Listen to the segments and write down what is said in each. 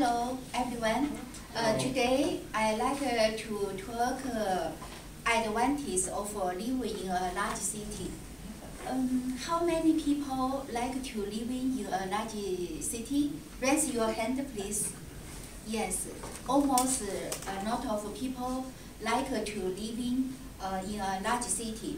Hello, everyone. Today, I'd like to talk advantages of living in a large city. How many people like to live in a large city? Raise your hand, please. Yes, almost a lot of people like to live in a large city.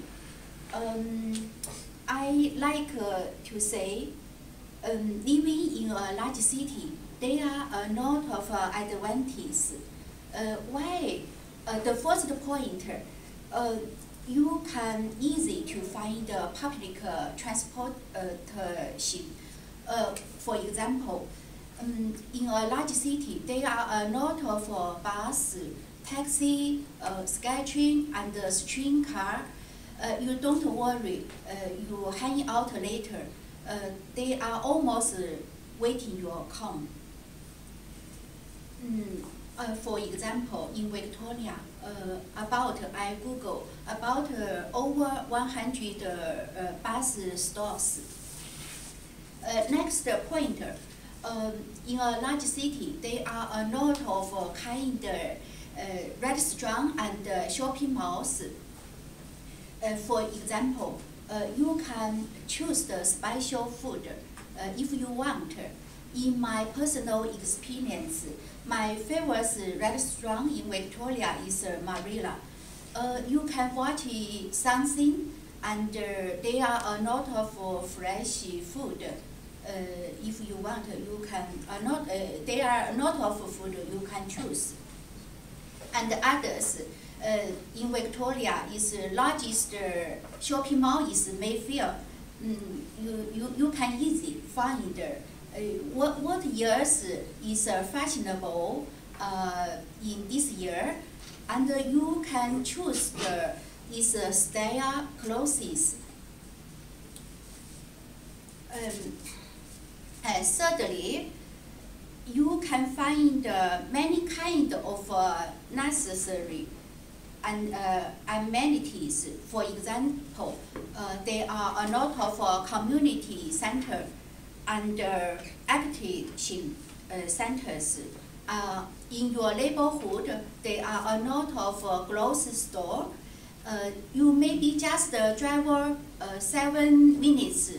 I like to say, living in a large city, there are a lot of advantages. Why? The first point, you can easy to find public transportation. For example, in a large city, there are a lot of bus, taxi, SkyTrain, and streetcar. You don't worry, you hang out later. They are almost waiting your come. For example, in Victoria, I Google about over 100 bus stops. Next point, in a large city, there are a lot of restaurants and shopping malls. For example, you can choose the special food if you want. In my personal experience, my favorite restaurant in Victoria is Marilla. You can watch something, and there are a lot of fresh food. If you want, you can there are a lot of food you can choose. And others. In Victoria, is largest shopping mall is Mayfair. You can easily find what years is fashionable in this year, and you can choose the style clothes. Thirdly, you can find many kind of necessary and amenities. For example, there are a lot of community center and activation centers. In your neighborhood, there are a lot of grocery store. You maybe just drive 7 minutes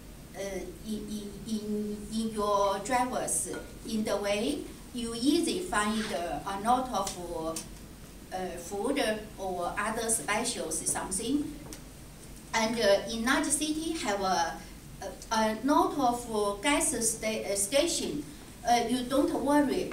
in your drivers. In the way, you easily find a lot of food or other specials, something. And in large city have a lot of gas station. You don't worry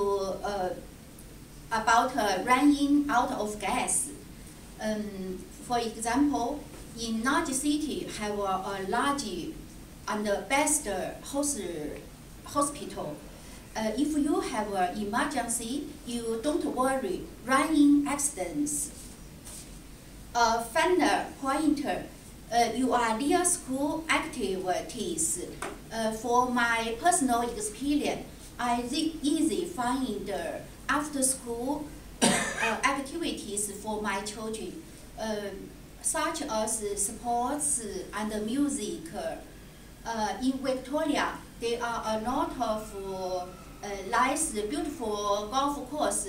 about running out of gas. For example, in large city have a large and the best hospital. If you have an emergency, you don't worry running accidents. Final point, you are near school activities. For my personal experience, I easily find after school activities for my children, such as sports and music. In Victoria, there are a lot of nice, beautiful golf course.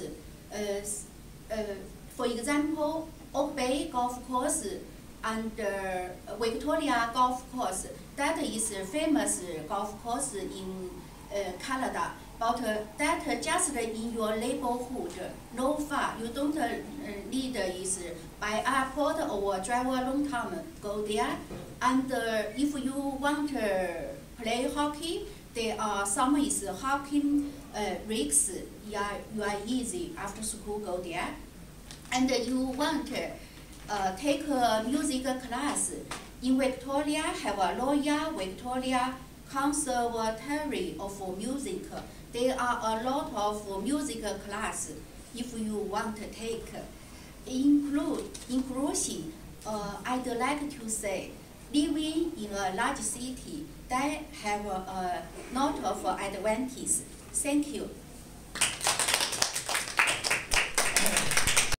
For example, Oak Bay Golf Course and Victoria Golf Course. That is a famous golf course in Canada. But that just in your neighborhood, no far. You don't need is by airport or drive a long time, go there. And if you want to play hockey, there are some is hockey rinks. You are easy after school go there. And you want to take a music class. In Victoria, have a Royal Victoria Conservatory of Music. There are a lot of music class if you want to take. In conclusion, I'd like to say, living in a large city that have a lot of advantages. Thank you.